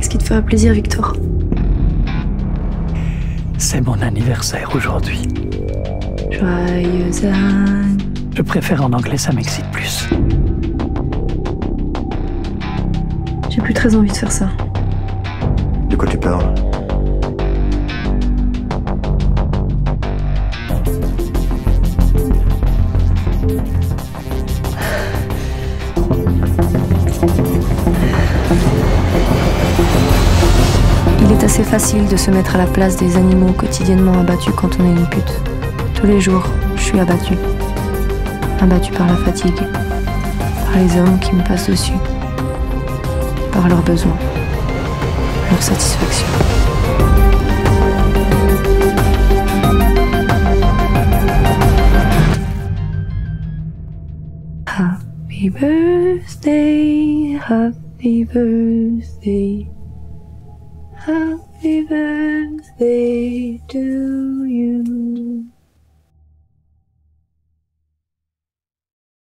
Qu'est-ce qui te fera plaisir, Victor? C'est mon anniversaire aujourd'hui. Joyeux an... Je préfère en anglais, ça m'excite plus. J'ai plus très envie de faire ça. De quoi tu parles? Il est assez facile de se mettre à la place des animaux quotidiennement abattus quand on est une pute. Tous les jours, je suis abattue. Abattue par la fatigue, par les hommes qui me passent dessus, par leurs besoins, leur satisfaction. Happy birthday, happy birthday, happy birthday to